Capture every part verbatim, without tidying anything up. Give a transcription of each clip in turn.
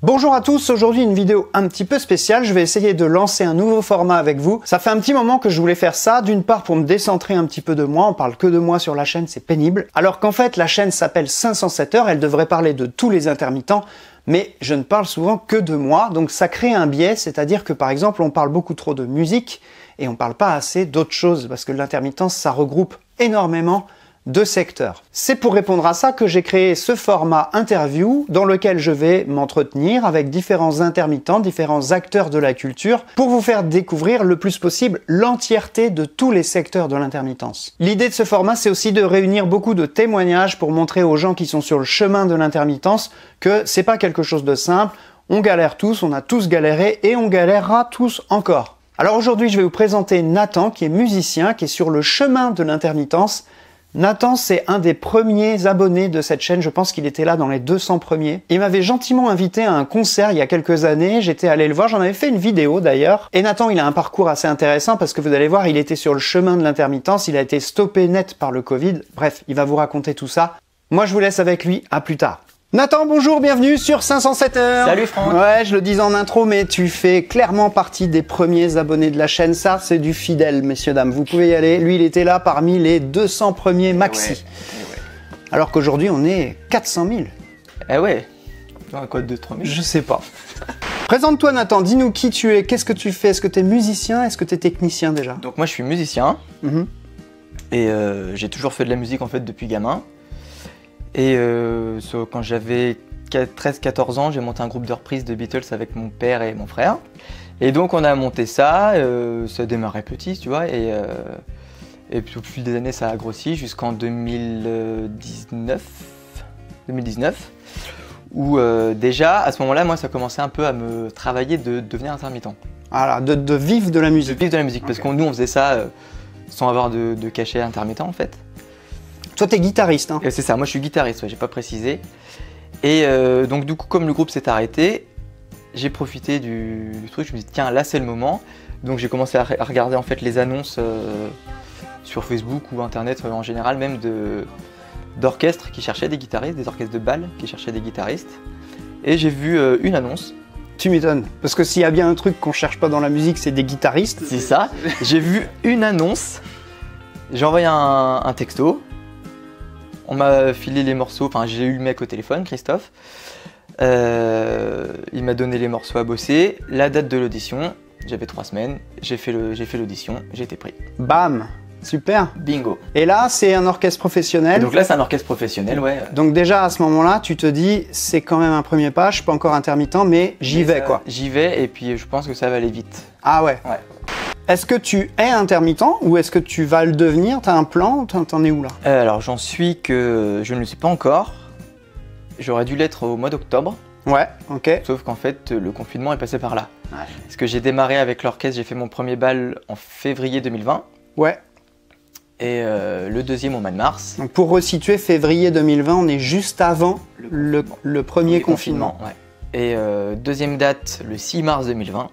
Bonjour à tous, aujourd'hui une vidéo un petit peu spéciale, je vais essayer de lancer un nouveau format avec vous. Ça fait un petit moment que je voulais faire ça, d'une part pour me décentrer un petit peu de moi, on parle que de moi sur la chaîne, c'est pénible. Alors qu'en fait la chaîne s'appelle cinq cent sept heures, elle devrait parler de tous les intermittents, mais je ne parle souvent que de moi, donc ça crée un biais, c'est-à-dire que par exemple on parle beaucoup trop de musique et on parle pas assez d'autres choses, parce que l'intermittence ça regroupe énormément de secteurs. C'est pour répondre à ça que j'ai créé ce format interview dans lequel je vais m'entretenir avec différents intermittents, différents acteurs de la culture pour vous faire découvrir le plus possible l'entièreté de tous les secteurs de l'intermittence. L'idée de ce format, c'est aussi de réunir beaucoup de témoignages pour montrer aux gens qui sont sur le chemin de l'intermittence que c'est pas quelque chose de simple, on galère tous, on a tous galéré et on galérera tous encore. Alors aujourd'hui, je vais vous présenter Nathan qui est musicien, qui est sur le chemin de l'intermittence. Nathan, c'est un des premiers abonnés de cette chaîne, je pense qu'il était là dans les deux cents premiers. Il m'avait gentiment invité à un concert il y a quelques années, j'étais allé le voir, j'en avais fait une vidéo d'ailleurs. Et Nathan, il a un parcours assez intéressant parce que vous allez voir, il était sur le chemin de l'intermittence, il a été stoppé net par le Covid. Bref, il va vous raconter tout ça. Moi, je vous laisse avec lui, à plus tard. Nathan, bonjour, bienvenue sur cinq cent sept heures. Salut Franck. Ouais, je le dis en intro, mais tu fais clairement partie des premiers abonnés de la chaîne. Ça, c'est du fidèle, messieurs, dames. Vous pouvez y aller. Lui, il était là parmi les deux cents premiers maxi. Ouais, ouais. Alors qu'aujourd'hui, on est quatre cent mille. Eh ouais. Dans un code de trois mille. Je sais pas. Présente-toi, Nathan. Dis-nous qui tu es, qu'est-ce que tu fais. Est-ce que tu es musicien? Est-ce que tu es technicien déjà? Donc moi, je suis musicien. Mm-hmm. Et euh, j'ai toujours fait de la musique en fait depuis gamin. Et euh, so, quand j'avais treize quatorze ans, j'ai monté un groupe de reprises de Beatles avec mon père et mon frère. Et donc on a monté ça, euh, ça démarrait petit, tu vois, et, euh, et puis au fil des années ça a grossi jusqu'en deux mille dix-neuf, où euh, déjà à ce moment-là, moi ça commençait un peu à me travailler de devenir intermittent. Voilà, de, de vivre de la musique. De vivre de la musique, Okay. Parce que nous on faisait ça euh, sans avoir de, de cachet intermittent en fait. Toi, t'es guitariste, hein? C'est ça, moi je suis guitariste, ouais, j'ai pas précisé. Et euh, donc du coup, comme le groupe s'est arrêté, j'ai profité du, du truc, je me suis dit tiens, là c'est le moment. Donc j'ai commencé à, à regarder en fait les annonces euh, sur Facebook ou internet euh, en général, même de d'orchestres qui cherchaient des guitaristes, des orchestres de bal qui cherchaient des guitaristes. Et j'ai vu euh, une annonce. Tu m'étonnes, parce que s'il y a bien un truc qu'on cherche pas dans la musique, c'est des guitaristes. C'est ça, j'ai vu une annonce, j'ai envoyé un, un texto. On m'a filé les morceaux, enfin j'ai eu le mec au téléphone, Christophe. Euh, il m'a donné les morceaux à bosser, la date de l'audition, j'avais trois semaines, j'ai fait l'audition, j'ai été pris. Bam, super. Bingo. Et là, c'est un orchestre professionnel. Et donc là, c'est un orchestre professionnel, ouais. Donc déjà, à ce moment-là, tu te dis, c'est quand même un premier pas, je suis pas encore intermittent, mais j'y vais, quoi. J'y vais, et puis je pense que ça va aller vite. Ah ouais. Ouais. Est-ce que tu es intermittent ou est-ce que tu vas le devenir? T'as un plan? T'en es où là? euh, Alors j'en suis que je ne le sais pas encore. J'aurais dû l'être au mois d'octobre. Ouais, ok. Sauf qu'en fait le confinement est passé par là. Ouais. Parce que j'ai démarré avec l'orchestre, j'ai fait mon premier bal en février deux mille vingt. Ouais. Et euh, le deuxième au mois de mars. Donc pour resituer, février deux mille vingt, on est juste avant le, le, le premier confinement. confinement ouais. Et euh, deuxième date, le six mars deux mille vingt.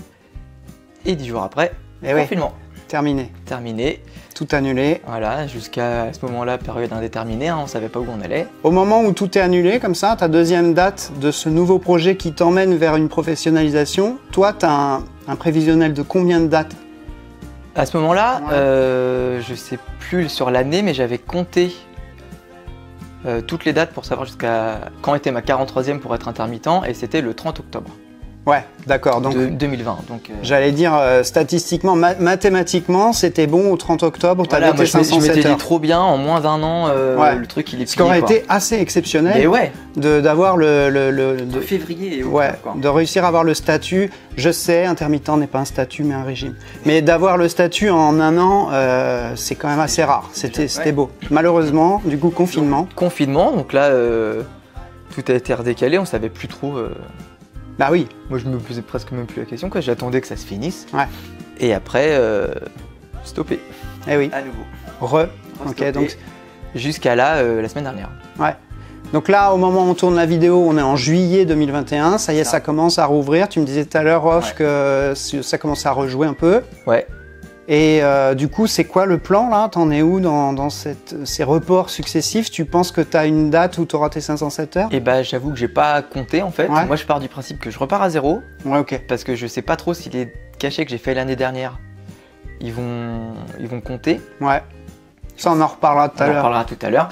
Et dix jours après, et confinement. Oui. Terminé. Terminé. Tout annulé. Voilà, jusqu'à ce moment-là, période indéterminée, hein, on ne savait pas où on allait. Au moment où tout est annulé, comme ça, ta deuxième date de ce nouveau projet qui t'emmène vers une professionnalisation, toi, tu as un, un prévisionnel de combien de dates? À ce moment-là, ouais. euh, je sais plus sur l'année, mais j'avais compté euh, toutes les dates pour savoir jusqu'à quand était ma quarante-troisième pour être intermittent, et c'était le trente octobre. Ouais, d'accord. Donc de deux mille vingt. Donc, euh... j'allais dire euh, statistiquement, ma mathématiquement, c'était bon au trente octobre. Tu voilà, avais moi, je m'étais dit trop bien, en moins d'un an, euh, ouais. le truc il est plié. Ce qui aurait quoi. été assez exceptionnel. Et ouais. D'avoir le, le, le de, de février. Et ouais. Quoi. De réussir à avoir le statut. Je sais, intermittent n'est pas un statut, mais un régime. Mais d'avoir le statut en un an, euh, c'est quand même assez rare. C'était ouais. beau. Malheureusement, du coup, confinement. Donc, confinement, donc là, euh, tout a été redécalé. On savait plus trop. Euh... Bah oui. Moi, je me posais presque même plus la question, quoi. J'attendais que ça se finisse. Ouais. Et après, euh, stoppé. Eh oui. À nouveau. Re. Ok, donc. Jusqu'à là, euh, la semaine dernière. Ouais. Donc là, au moment où on tourne la vidéo, on est en juillet deux mille vingt et un. Ça y est, ça, ça commence à rouvrir. Tu me disais tout à l'heure, off, ouais. que ça commence à rejouer un peu. Ouais. Et euh, du coup, c'est quoi le plan là? T'en es où dans, dans cette, ces reports successifs? Tu penses que tu as une date où tu auras tes cinq cent sept heures? Et bah j'avoue que j'ai pas compté en fait. Ouais. Moi je pars du principe que je repars à zéro. Ouais, ok. Parce que je sais pas trop si les cachets que j'ai fait l'année dernière, ils vont, ils vont compter. Ouais. Ça, on en reparlera tout à On en l'heure. reparlera tout à l'heure.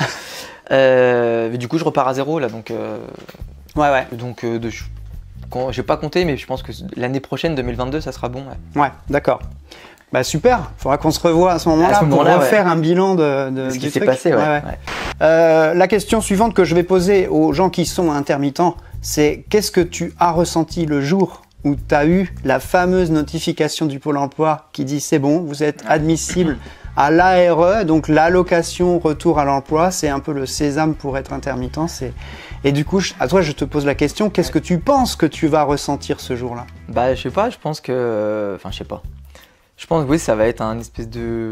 euh, du coup, je repars à zéro là, donc. Euh, ouais, ouais. Donc, euh, de, quand, j'ai pas compté, mais je pense que l'année prochaine, deux mille vingt-deux, ça sera bon. Ouais, ouais d'accord. Bah super. Faudra qu'on se revoie à ce moment-là moment pour refaire ouais. un bilan de, de ce du qui s'est truc. passé. Ouais, ouais, ouais. Ouais. Euh, la question suivante que je vais poser aux gens qui sont intermittents, c'est qu'est-ce que tu as ressenti le jour où tu as eu la fameuse notification du Pôle emploi qui dit c'est bon, vous êtes admissible à l'A R E, donc l'allocation retour à l'emploi, c'est un peu le sésame pour être intermittent. Et du coup, à toi, je te pose la question, qu'est-ce que tu penses que tu vas ressentir ce jour-là? Bah, je sais pas, je pense que. Enfin, je sais pas. Je pense que oui, ça va être un espèce de.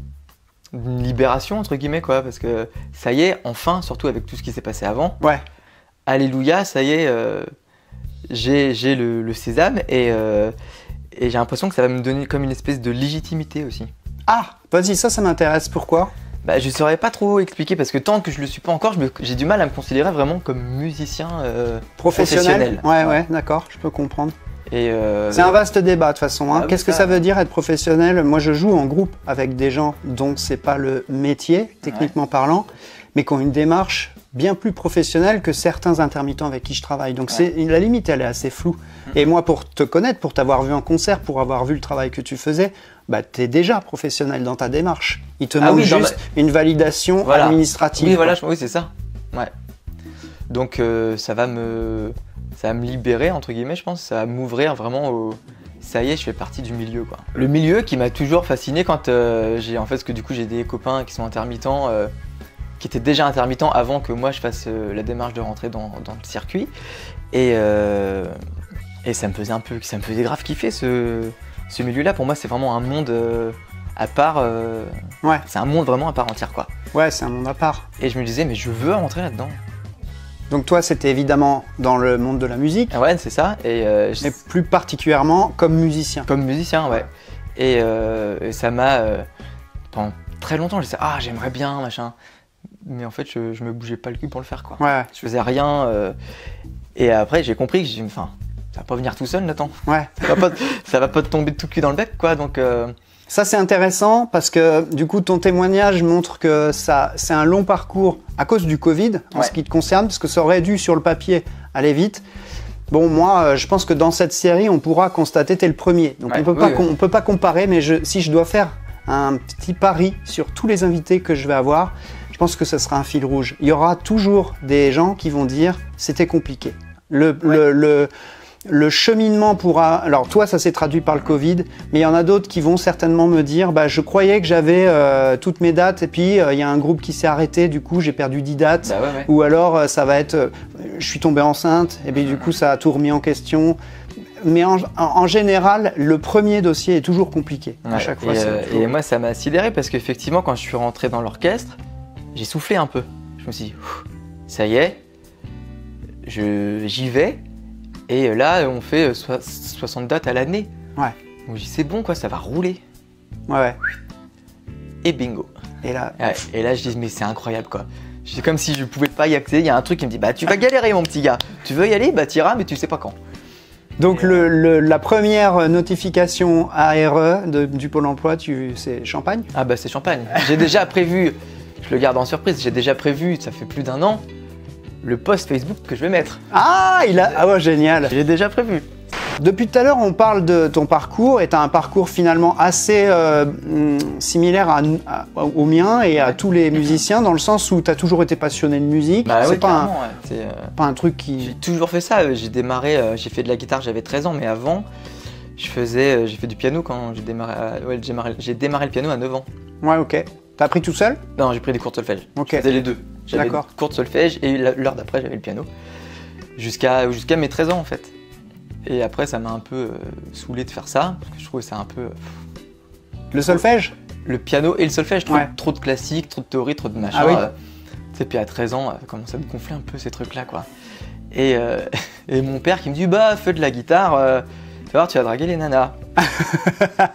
Une libération, entre guillemets, quoi, parce que ça y est, enfin, surtout avec tout ce qui s'est passé avant. Ouais. Alléluia, ça y est, euh, j'ai, j'ai le, le sésame et, euh, et j'ai l'impression que ça va me donner comme une espèce de légitimité aussi. Ah, vas-y, ça, ça m'intéresse. Pourquoi? Bah, je saurais pas trop expliquer parce que tant que je le suis pas encore, je me, j'ai du mal à me considérer vraiment comme musicien euh, professionnel. professionnel. Ouais, ouais, d'accord, je peux comprendre. Et euh... C'est un vaste débat de toute façon. Hein. Ah, Qu'est-ce ça... que ça veut dire être professionnel? Moi, je joue en groupe avec des gens dont c'est pas le métier, techniquement ouais. parlant, mais qui ont une démarche bien plus professionnelle que certains intermittents avec qui je travaille. Donc ouais. c'est, la limite, elle est assez floue. Mmh. Et moi, pour te connaître, pour t'avoir vu en concert, pour avoir vu le travail que tu faisais, bah, tu es déjà professionnel dans ta démarche. Il te ah manque oui, juste ma... une validation voilà. administrative. Oui, voilà, je... oui c'est ça. Ouais. Donc euh, ça va me... ça va me libérer, entre guillemets, je pense. Ça va m'ouvrir vraiment au... Ça y est, je fais partie du milieu, quoi. Le milieu qui m'a toujours fasciné quand euh, j'ai... En fait, parce que du coup, j'ai des copains qui sont intermittents, euh, qui étaient déjà intermittents avant que moi, je fasse euh, la démarche de rentrer dans, dans le circuit. Et, euh, et ça me faisait un peu... Ça me faisait grave kiffer, ce, ce milieu-là. Pour moi, c'est vraiment un monde euh, à part... Euh, ouais. C'est un monde vraiment à part entière, quoi. Ouais, c'est un monde à part. Et je me disais, mais je veux rentrer là-dedans. Donc toi, c'était évidemment dans le monde de la musique. Ouais, c'est ça. Et euh, mais plus particulièrement comme musicien. Comme musicien, ouais. Et, euh, et ça m'a... Euh, pendant très longtemps, je disais « Ah, j'aimerais bien, machin ». Mais en fait, je, je me bougeais pas le cul pour le faire, quoi. Ouais. Je faisais rien. Euh, et après, j'ai compris que j'ai, enfin, ça va pas venir tout seul, Nathan. Ouais. Ça va pas, ça va pas te tomber de tout cul dans le bec, quoi. Donc... Euh, Ça, c'est intéressant parce que du coup, ton témoignage montre que ça, c'est un long parcours à cause du Covid en ouais. ce qui te concerne, parce que ça aurait dû, sur le papier, aller vite. Bon, moi, je pense que dans cette série, on pourra constater que tu es le premier. Donc, ouais, on peut pas, oui, oui. on peut pas comparer, mais je, si je dois faire un petit pari sur tous les invités que je vais avoir, je pense que ce sera un fil rouge. Il y aura toujours des gens qui vont dire « c'était compliqué ». Le... Ouais. le, le Le cheminement pourra... Alors toi, ça s'est traduit par le Covid, mais il y en a d'autres qui vont certainement me dire bah, « je croyais que j'avais euh, toutes mes dates et puis il euh, y a un groupe qui s'est arrêté, du coup j'ai perdu dix dates. Bah ouais, ouais. » Ou alors euh, ça va être euh, « je suis tombée enceinte et puis du coup ça a tout remis en question ». Mais en, en général, le premier dossier est toujours compliqué. Ouais, à chaque fois, et, c'est euh, toujours... et moi, ça m'a sidéré parce qu'effectivement, quand je suis rentré dans l'orchestre, j'ai soufflé un peu. Je me suis dit « ça y est, je, j'y vais ». Et là, on fait soixante dates à l'année. Ouais. Donc, je dis, c'est bon, quoi, ça va rouler. Ouais, ouais. Et bingo. Et là, ouais, et là, je dis, mais c'est incroyable, quoi. C'est comme si je pouvais pas y accéder. Il y a un truc qui me dit, bah, tu vas galérer, mon petit gars. Tu veux y aller, bah, t'iras, mais tu sais pas quand. Donc, le, le, la première notification A R E de, du Pôle emploi, tu, c'est Champagne? Ah, bah, c'est Champagne. J'ai déjà prévu, je le garde en surprise, j'ai déjà prévu, ça fait plus d'un an, le post Facebook que je vais mettre. Ah, il a... ah ouais, génial. J'ai déjà prévu. Depuis tout à l'heure, on parle de ton parcours et tu as un parcours finalement assez euh, similaire à, à, au mien et à tous les musiciens dans le sens où tu as toujours été passionné de musique. Bah, c'est oui, pas, un, ouais. c'est, euh... pas un truc qui... J'ai toujours fait ça. J'ai démarré, euh, j'ai fait de la guitare, j'avais treize ans, mais avant, je faisais, euh, j'ai fait du piano quand j'ai démarré, euh, ouais, j'ai démarré, j'ai démarré le piano à neuf ans. Ouais, ok. T'as appris tout seul? Non, j'ai pris des cours de solfège. Ok. Je faisais les deux. J'avais des cours de solfège et l'heure d'après, j'avais le piano. Jusqu'à jusqu'à mes treize ans, en fait. Et après, ça m'a un peu euh, saoulé de faire ça, parce que je trouvais ça un peu... Euh, le solfège? Le piano et le solfège, je trouve ouais. trop de classique, trop de théorie, trop de machin. Ah oui. euh, tu sais, puis à treize ans, ça commence à me gonfler un peu ces trucs-là, quoi. Et, euh, et mon père qui me dit, bah, fais de la guitare, euh, tu vas voir, tu vas draguer les nanas.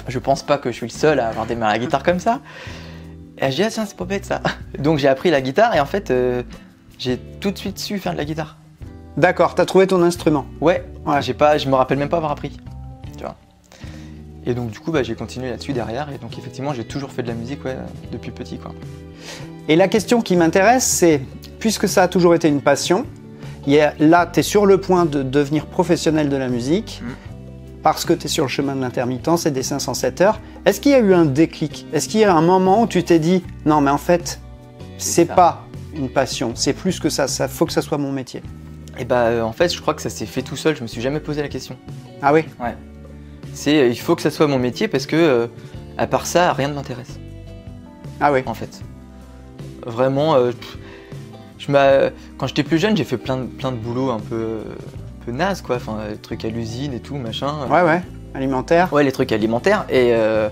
je pense pas que je suis le seul à avoir démarré la guitare comme ça. Et je dis, ah tiens, c'est pas bête ça. Donc j'ai appris la guitare et en fait, euh, j'ai tout de suite su faire de la guitare. D'accord, t'as trouvé ton instrument. Ouais, ouais. J'ai pas, je me rappelle même pas avoir appris. Tu vois. Et donc du coup, bah, j'ai continué là-dessus derrière. Et donc effectivement, j'ai toujours fait de la musique ouais, depuis petit, quoi. Et la question qui m'intéresse, c'est, puisque ça a toujours été une passion, il y a, là, tu es sur le point de devenir professionnel de la musique, mmh. parce que tu es sur le chemin de l'intermittence et des cinq cent sept heures. Est-ce qu'il y a eu un déclic? Est-ce qu'il y a un moment où tu t'es dit, non mais en fait, c'est pas une passion, c'est plus que ça, ça faut que ça soit mon métier? Et bah euh, en fait, je crois que ça s'est fait tout seul, je me suis jamais posé la question. Ah oui? Ouais. C'est, euh, il faut que ça soit mon métier parce que, euh, à part ça, rien ne m'intéresse. Ah oui? En fait. Vraiment, euh, je m'as... quand j'étais plus jeune, j'ai fait plein de, plein de boulots un peu, un peu naze, quoi. Enfin, des trucs à l'usine et tout, machin. Ouais, ouais, alimentaire. Ouais, les trucs alimentaires. Et euh,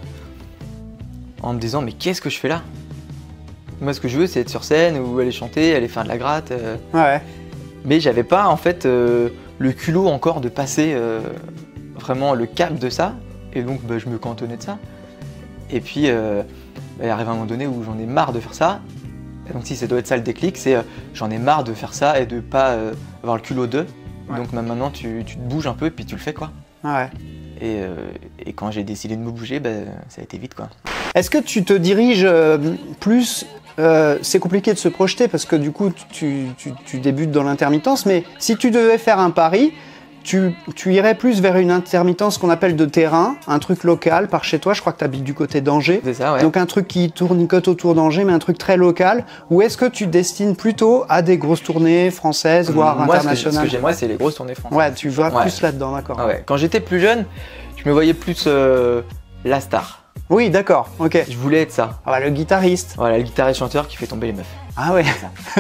en me disant, mais qu'est-ce que je fais là? Moi, ce que je veux, c'est être sur scène ou aller chanter, aller faire de la gratte. Euh... Ouais, ouais. Mais j'avais pas, en fait, euh, le culot encore de passer euh, vraiment le cap de ça. Et donc, bah, je me cantonnais de ça. Et puis, euh, bah, il arrive un moment donné où j'en ai marre de faire ça. Et donc si ça doit être ça le déclic, c'est euh, j'en ai marre de faire ça et de pas euh, avoir le culot d'eux. Ouais. Donc bah, maintenant tu, tu te bouges un peu et puis tu le fais quoi. Ouais. Et, euh, et quand j'ai décidé de me bouger, bah, ça a été vite quoi. Est-ce que tu te diriges euh, plus, euh, c'est compliqué de se projeter parce que du coup tu, tu, tu débutes dans l'intermittence, mais si tu devais faire un pari, Tu, tu irais plus vers une intermittence qu'on appelle de terrain, un truc local par chez toi, je crois que tu habites du côté d'Angers. C'est ça, ouais. Donc un truc qui tournicote autour d'Angers, mais un truc très local. Ou est-ce que tu destines plutôt à des grosses tournées françaises, voire moi, internationales? Ce que j'aimerais, c'est les grosses tournées françaises. Ouais, tu vas ouais. plus là-dedans, d'accord. Ah ouais. Quand j'étais plus jeune, je me voyais plus euh, la star. Oui, d'accord, ok. Je voulais être ça. Ah bah, le guitariste. Voilà, le guitariste chanteur qui fait tomber les meufs. Ah ouais.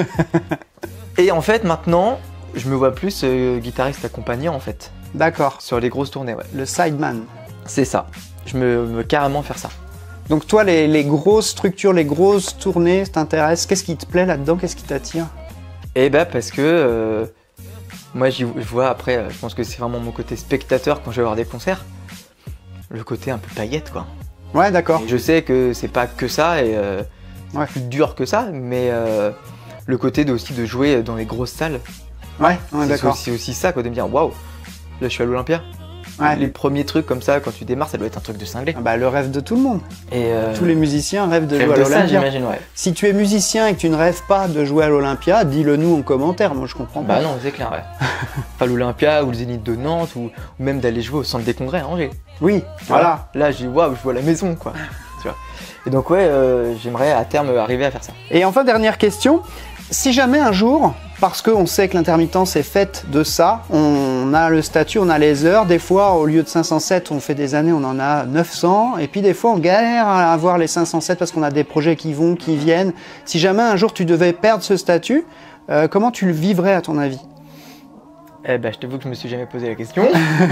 Et en fait, maintenant, je me vois plus euh, guitariste accompagnant en fait. D'accord. Sur les grosses tournées, ouais. Le sideman. C'est ça. Je me veux carrément faire ça. Donc toi, les, les grosses structures, les grosses tournées t'intéressent? Qu'est-ce qui te plaît là-dedans? Qu'est-ce qui t'attire? Eh ben parce que euh, moi, je vois après, je pense que c'est vraiment mon côté spectateur quand je vais voir des concerts. Le côté un peu paillette, quoi. Ouais, d'accord. Je sais que c'est pas que ça et euh, ouais. plus dur que ça, mais euh, le côté de, aussi de jouer dans les grosses salles. Ouais, ouais d'accord. C'est aussi ça, quoi, de me dire waouh. Là, je suis à l'Olympia. Ouais. Les premiers trucs comme ça, quand tu démarres, ça doit être un truc de cinglé. Ah bah, le rêve de tout le monde. Et euh... Tous les musiciens rêvent de rêve jouer de à l'Olympia. J'imagine, ouais. Si tu es musicien et que tu ne rêves pas de jouer à l'Olympia, dis-le nous en commentaire. Moi, je comprends pas. Bah non, c'est clair, ouais. Enfin, l'Olympia ou le Zénith de Nantes ou, ou même d'aller jouer au Centre des Congrès à Angers. Oui, voilà. Là, je dis waouh, je vois la maison, quoi. Tu vois. Et donc, ouais, euh, j'aimerais à terme arriver à faire ça. Et enfin, dernière question. Si jamais un jour, parce qu'on sait que l'intermittence est faite de ça, on a le statut, on a les heures, des fois au lieu de cinq cent sept, on fait des années, on en a neuf cents, et puis des fois on galère à avoir les cinq cent sept parce qu'on a des projets qui vont, qui viennent. Si jamais un jour tu devais perdre ce statut, euh, comment tu le vivrais à ton avis? Eh ben, je t'avoue que je me suis jamais posé la question,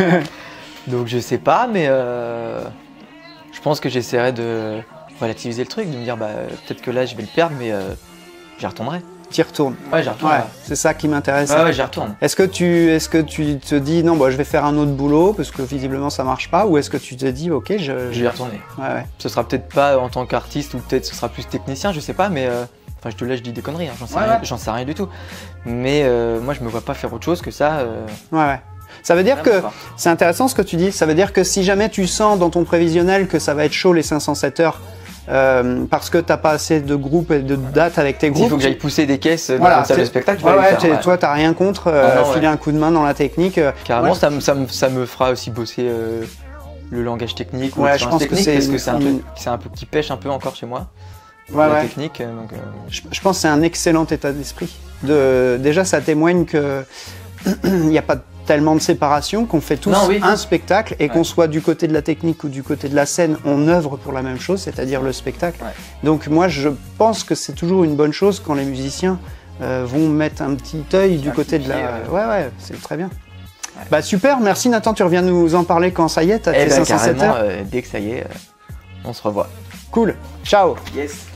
donc je sais pas, mais euh, je pense que j'essaierai de relativiser le truc, de me dire bah peut-être que là je vais le perdre, mais euh, j'y retournerai. T'y retournes. Ouais, j'y retourne. Ouais, c'est ça qui m'intéresse. Ouais, ouais, j'y retourne. Est-ce que tu, est-ce que tu te dis non, bah, je vais faire un autre boulot parce que visiblement ça marche pas, ou est-ce que tu te dis ok, je. Je vais y retourner. Ouais, ouais. Ce sera peut-être pas en tant qu'artiste ou peut-être ce sera plus technicien, je sais pas, mais euh... enfin je te laisse, je dis des conneries, hein. J'en sais, ouais, ouais. sais rien du tout. Mais euh, moi je me vois pas faire autre chose que ça. Euh... Ouais, ouais. Ça veut dire ah, que c'est intéressant ce que tu dis. Ça veut dire que si jamais tu sens dans ton prévisionnel que ça va être chaud les cinq cent sept heures. Euh, parce que t'as pas assez de groupes et de dates avec tes groupes. Il faut que j'aille pousser des caisses dans voilà, une salle de spectacle. Ouais, ouais, faire, ouais. Toi, t'as rien contre euh, ah non, filer ouais. un coup de main dans la technique. Euh, Carrément, ouais. ça, me, ça, me, ça me fera aussi bosser euh, le langage technique. Ouais, je pense technique, que c'est parce que c'est un truc, c'est un peu qui pêche un peu encore chez moi. Ouais, la ouais. technique. Donc, euh... je, je pense que c'est un excellent état d'esprit. De, déjà, ça témoigne que il n'y a pas tellement de séparation, qu'on fait tous non, oui. un spectacle et ouais. qu'on soit du côté de la technique ou du côté de la scène, on œuvre pour la même chose, c'est-à-dire le spectacle. Ouais. Donc moi, je pense que c'est toujours une bonne chose quand les musiciens euh, vont mettre un petit œil du côté de la... Ouais, ouais, ouais c'est très bien. Ouais. Bah super, merci Nathan, tu reviens nous en parler quand ça y est, t'as eh fait ben, cinq cent sept heures. Euh, dès que ça y est, euh, on se revoit. Cool, ciao. Yes.